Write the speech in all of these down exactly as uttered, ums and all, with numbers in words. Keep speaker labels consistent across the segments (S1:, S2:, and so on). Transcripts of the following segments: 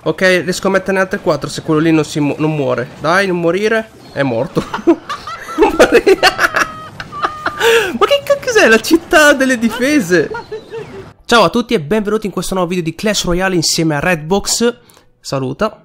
S1: Ok, riesco a metterne altre quattro se quello lì non, si mu non muore. Dai, non morire. È morto. Ma che cacchio è la città delle difese? Ciao a tutti e benvenuti in questo nuovo video di Clash Royale insieme a Redbox. Saluta.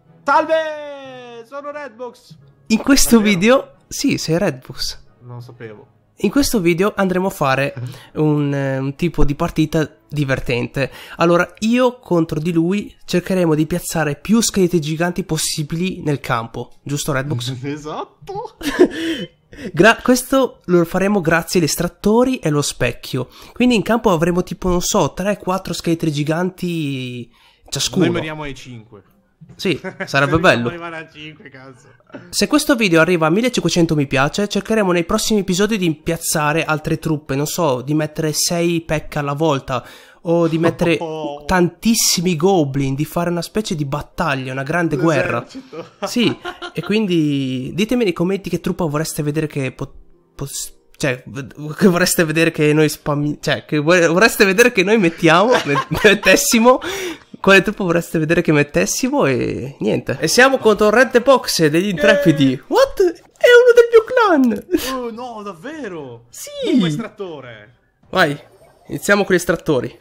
S2: Salve! Sono Redbox.
S1: In questo Davvero? video... Sì, sei Redbox.
S2: Non sapevo.
S1: In questo video andremo a fare un, eh, un tipo di partita divertente. Allora, io contro di lui cercheremo di piazzare più scheletri giganti possibili nel campo. Giusto, Redbox?
S2: Esatto.
S1: Gra questo lo faremo grazie agli estrattori e allo specchio. Quindi in campo avremo tipo, non so, tre quattro scheletri giganti ciascuno.
S2: Noi moriamo ai cinque.
S1: Sì, sarebbe bello.
S2: A cinque, cazzo.
S1: Se questo video arriva a millecinquecento mi piace, cercheremo nei prossimi episodi di piazzare altre truppe. Non so, di mettere sei P.E.K.K.A alla volta, o di mettere
S2: oh.
S1: tantissimi goblin, di fare una specie di battaglia, una grande guerra. Sì, e quindi ditemi nei commenti che truppa vorreste vedere che... Cioè, che vorreste vedere che noi spammi... Cioè, che vorreste vedere che noi mettiamo, mettessimo... Quale truppa vorreste vedere che mettessimo e niente. E siamo contro Redbox degli Intrepidi. Yeah. What? È uno del mio clan.
S2: Oh no, davvero?
S1: Sì.
S2: Un estrattore.
S1: Vai, iniziamo con gli estrattori.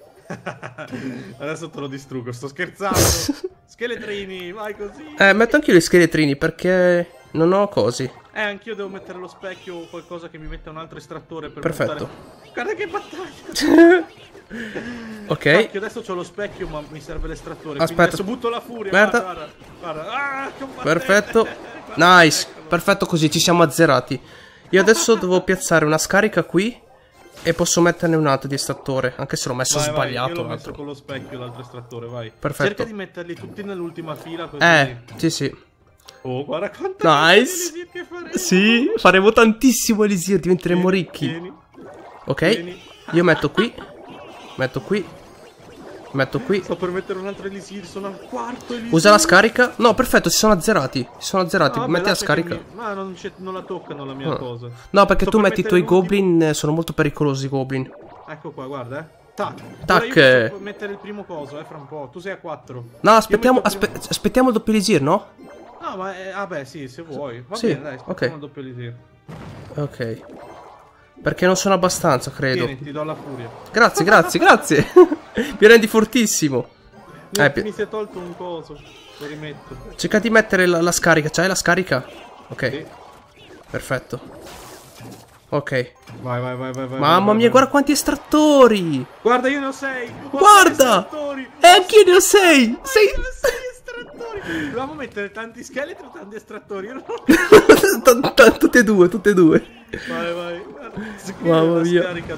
S2: Adesso te lo distruggo, sto scherzando. Scheletrini, vai così.
S1: Eh, metto anch'io gli scheletrini perché non ho cosi.
S2: Eh, anch'io devo mettere lo specchio o qualcosa che mi metta un altro estrattore per
S1: Perfetto.
S2: Buttare... Guarda che battaglia.
S1: Ok.
S2: Cacchio, adesso c'ho lo specchio ma mi serve l'estrattore.
S1: Aspetta.
S2: Adesso butto la furia.
S1: Guarda.
S2: Guarda, guarda. Ah,
S1: perfetto. Nice.
S2: Eccolo.
S1: Perfetto così, ci siamo azzerati. Io adesso devo piazzare una scarica qui e posso metterne un altro di estrattore, anche se l'ho messo
S2: vai,
S1: sbagliato.
S2: Vai, io l'ho messo con lo specchio l'altro estrattore, vai.
S1: Perfetto.
S2: Cerca di metterli tutti nell'ultima fila così.
S1: Eh, sì sì.
S2: Oh, guarda quanto
S1: nice.
S2: che faremo.
S1: Sì, faremo tantissimo elisir, diventeremo
S2: vieni,
S1: ricchi.
S2: Vieni.
S1: Ok,
S2: Vieni.
S1: Io metto qui. Metto qui. Metto qui.
S2: Sto per mettere un altro elisir, sono al quarto elisir.
S1: Usa la scarica. No, perfetto, si sono azzerati. Si sono azzerati.
S2: No,
S1: metti
S2: vabbè,
S1: la scarica.
S2: Mi... Ma non, non la toccano la mia
S1: no.
S2: cosa.
S1: No, perché
S2: Sto
S1: tu
S2: per
S1: metti i tuoi
S2: l'ultimo...
S1: goblin. Sono molto pericolosi i goblin.
S2: Ecco qua, guarda, eh. Tac.
S1: Tac.
S2: Ora io posso mettere il primo coso, eh, fra un po'. Tu sei a quattro.
S1: No, aspettiamo,
S2: aspe
S1: primo... aspettiamo il doppio elisir, no?
S2: No, ma eh, ah beh, sì, se vuoi. Va
S1: sì,
S2: bene, dai, aspettiamo
S1: okay.
S2: il doppio elisir.
S1: Ok. Perché non sono abbastanza, credo.
S2: Tieni, ti do la furia.
S1: Grazie, grazie, grazie. Mi rendi fortissimo.
S2: Mi,
S1: eh,
S2: mi si è tolto un coso. Lo rimetto.
S1: Cerca di mettere la, la scarica. C'hai la scarica? Ok.
S2: Sì.
S1: Perfetto. Ok.
S2: Vai, vai, vai, vai.
S1: Mamma
S2: vai,
S1: mia,
S2: vai.
S1: guarda quanti estrattori.
S2: Guarda, io ne ho sei.
S1: Guarda. E anch'io ne ho sei. Sei.
S2: Estrattori. Dobbiamo mettere tanti scheletri o tanti estrattori? Io non...
S1: Tutte e due, tutte e due.
S2: Vai, vai.
S1: Mamma mia.
S2: Scarica.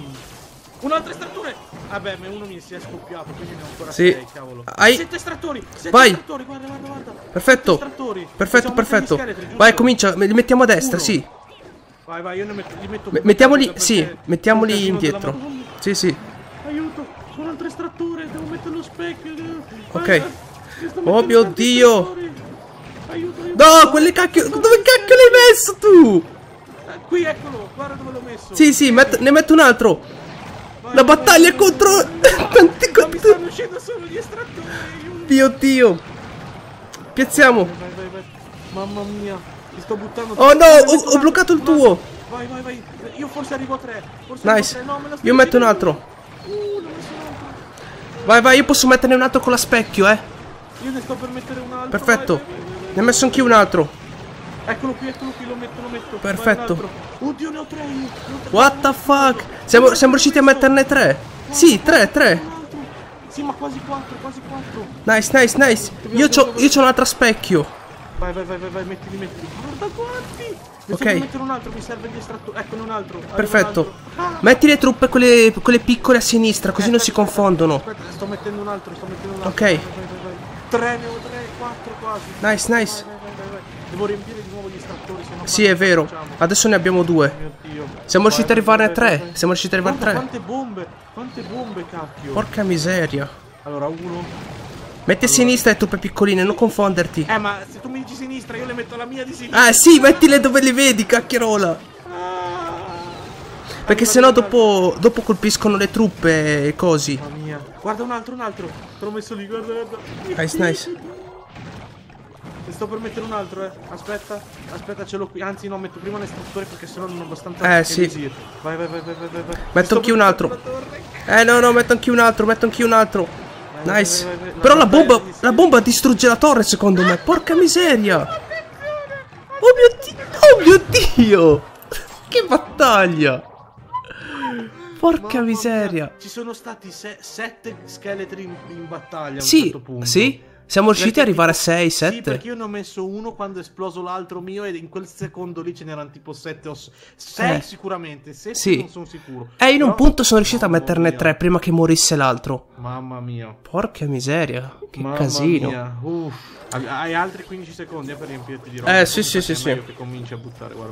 S2: Un altro estrattore. Vabbè, ma uno mi si è scoppiato, quindi ne ho ancora
S1: sì.
S2: sei, cavolo.
S1: Hai...
S2: Sette estrattori. Sette
S1: vai.
S2: estrattori, guarda, guarda, guarda.
S1: Perfetto.
S2: Estrattori.
S1: Perfetto, perfetto. Vai, comincia. Li mettiamo a destra,
S2: uno.
S1: Sì.
S2: Vai, vai, io ne metto, li metto.
S1: Mettiamoli, sì, mettiamoli indietro. Sì, sì.
S2: Aiuto, c'è un altro estrattore, devo mettere lo specchio.
S1: Ok. Oh mio Dio.
S2: Aiuto, aiuto.
S1: No, quelle cacchio. Dove cacchio l'hai messo tu?
S2: Eh, qui, eccolo, guarda dove l'ho messo.
S1: Sì, sì, met ne metto un altro. Vai, La vai, battaglia vai, contro. Tanti
S2: contro. Mi stanno uscendo solo gli estrattori.
S1: Mio Dio. Piazziamo.
S2: Vai, vai, vai, vai. Mamma mia. Ti sto buttando.
S1: Oh no, ho, ho bloccato il tuo.
S2: Vai, vai, vai. Io forse arrivo a tre. Forse
S1: nice.
S2: arrivo a tre. No,
S1: io metto un altro.
S2: Uh, ne ho messo un altro.
S1: Vai, vai, io posso metterne un altro con la specchio, eh.
S2: Io ne sto per mettere un altro.
S1: Perfetto.
S2: Vai, vai, vai, vai.
S1: Ne ho messo anch'io un altro.
S2: Eccolo qui, eccolo qui, lo metto, lo metto.
S1: Perfetto.
S2: Oddio, ne ho tre io.
S1: What the fuck? Siamo, siamo riusciti a metterne tre. Sì, tre, tre.
S2: Sì, ma quasi quattro, quasi quattro.
S1: Nice, nice, nice. Io c'ho, io c'ho un altro specchio.
S2: Vai, vai, vai, vai, vai, mettili, mettili. Guarda quanti.
S1: Ok.
S2: Devo mettere un altro, mi serve gli estrattori. Eccone un altro.
S1: Perfetto.
S2: Un altro. Ah.
S1: Metti le truppe, quelle, quelle piccole a sinistra, così
S2: eh,
S1: non
S2: aspetta,
S1: si confondono.
S2: Aspetta, sto mettendo un altro, sto mettendo un altro.
S1: Ok.
S2: Vai, vai, vai, vai. Tre, ne ho tre, quattro quasi.
S1: Nice, nice.
S2: Vai, vai, vai, vai. Devo riempire di nuovo gli estrattori, se no.
S1: Sì, è vero. Facciamo. Adesso ne abbiamo due.
S2: Mio Dio.
S1: Siamo
S2: vai,
S1: riusciti a arrivare a tre.
S2: vai, vai.
S1: Siamo riusciti a arrivare a tre.
S2: Quante bombe, quante bombe, cacchio.
S1: Porca miseria.
S2: Allora, uno.
S1: Metti a sinistra le truppe piccoline, non confonderti.
S2: Eh, ma se tu mi dici sinistra, io le metto la mia di sinistra.
S1: Ah, sì, mettile dove li vedi, cacchierola. Ah. Perché sennò dopo, dopo colpiscono le truppe e così.
S2: Mamma mia. mia. Guarda un altro, un altro. Te l'ho messo lì, guarda, guarda.
S1: Nice, nice.
S2: Ne sto per mettere un altro, eh. Aspetta, aspetta, ce l'ho qui. Anzi, no, metto prima l'estrattore perché sennò non ho abbastanza.
S1: Eh, sì.
S2: Vai, vai, vai, vai, vai, vai.
S1: Metto anch'io un altro. Eh, no, no, metto anch'io un altro, metto anch'io un altro.
S2: Vai,
S1: nice.
S2: vai, vai, vai.
S1: Però
S2: No,
S1: la bomba,
S2: vai,
S1: la bomba distrugge la torre, secondo me. Porca miseria. Oh mio Dio. Oh mio Dio. Che battaglia. Porca
S2: Mamma
S1: miseria.
S2: mia, ci sono stati se sette scheletri in, in battaglia a un
S1: Sì,
S2: certo punto.
S1: sì. Siamo riusciti
S2: Perché
S1: ad arrivare a
S2: tipo-
S1: sei,
S2: Sì,
S1: sette.
S2: perché io ne ho messo uno quando è esploso l'altro mio e in quel secondo lì ce n'erano tipo sette o sei
S1: Eh.
S2: sicuramente. sette
S1: Sì.
S2: non sono sicuro.
S1: E in un
S2: Però-
S1: punto sono riuscito a
S2: Mamma
S1: metterne
S2: mia,
S1: tre prima che morisse l'altro.
S2: Mamma mia.
S1: Porca miseria. Che
S2: Mamma
S1: casino.
S2: mia. Uff. Hai- Hai altri quindici secondi eh, per riempirti di roba.
S1: Eh,
S2: Poi
S1: sì, sì,
S2: infatti
S1: sì,
S2: è meglio
S1: sì.
S2: che cominci a buttare, guarda.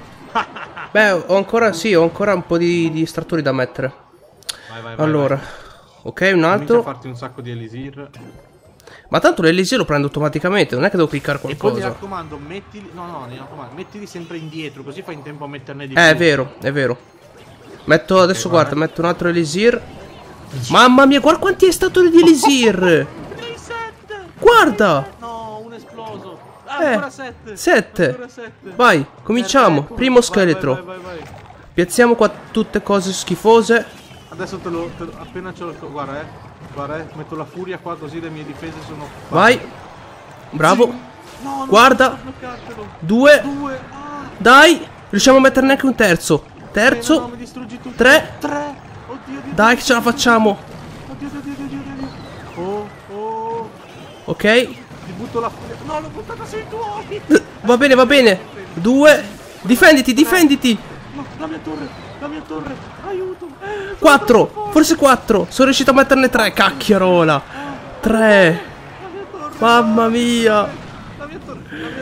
S1: Beh, ho ancora, sì, ho ancora un po' di, di estrattori da mettere.
S2: Vai, vai, vai.
S1: Allora,
S2: vai.
S1: ok, un
S2: Comincia a
S1: altro.
S2: farti un sacco di elisir.
S1: Ma tanto l'Elisir lo prendo automaticamente, non è che devo cliccare
S2: E poi mi
S1: qualcosa.
S2: raccomando, mettili. No, no, mi raccomando, mettili sempre indietro, così fai in tempo a metterne di
S1: Eh, è
S2: più.
S1: vero, è vero. Metto, adesso
S2: vai.
S1: guarda, metto un altro Elisir. Mamma mia, guarda quanti estrattori di Elisir.
S2: Dei sette!
S1: Guarda.
S2: No, un esploso. Ah,
S1: Eh,
S2: ancora sette.
S1: sette.
S2: Ancora sette.
S1: Vai, cominciamo.
S2: Perfetto.
S1: Primo
S2: Vai,
S1: scheletro.
S2: Vai, vai, vai, vai.
S1: Piazziamo qua tutte cose schifose.
S2: Adesso te lo, te lo- appena ce l'ho. Guarda, eh. Guarda, eh. Metto la furia qua così le mie difese sono.
S1: Vai. Bravo.
S2: No, non
S1: Guarda.
S2: posso bloccartelo.
S1: Due.
S2: Due. Ah.
S1: Dai. Riusciamo a metterne anche un terzo.
S2: Eh, no, no,
S1: Terzo.
S2: mi distruggi tutto.
S1: Tre.
S2: Tre. Oddio, oddio.
S1: Dai che ce la facciamo.
S2: Oddio, oddio, oddio, oddio, oddio. Oh, oh.
S1: Ok.
S2: Ti butto la furia. No, l'ho buttata sui tuoi.
S1: Va bene, va bene. Due. Difenditi, difenditi.
S2: No, la mia torre. La mia torre. Aiuto. Eh, sono troppo
S1: Quattro.
S2: forte.
S1: Forse quattro. Sono riuscito a metterne tre. Cacchierola. Tre.
S2: La mia torre.
S1: Mamma mia.
S2: La mia torre. La mia...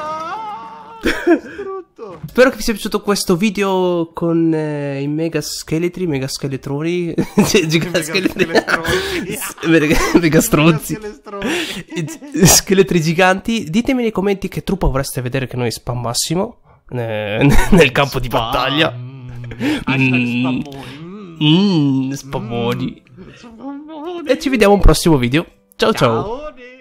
S2: Ah, distrutto.
S1: Spero che vi sia piaciuto questo video con eh, i mega scheletri, mega scheletroni, cioè, giga
S2: Mega
S1: scheletri,
S2: scheletronzi.
S1: mega, mega stronzi,
S2: Grazie alle stronze.
S1: I- scheletri giganti. Ditemi nei commenti che truppa vorreste vedere che noi spammassimo eh, nel campo di battaglia.
S2: Mm. Hashtag
S1: Mm.
S2: spammoni. Mm.
S1: Mmm, spammoni.
S2: Spammoni.
S1: E ci vediamo a un prossimo video. Ciao ciao.
S2: Ciao.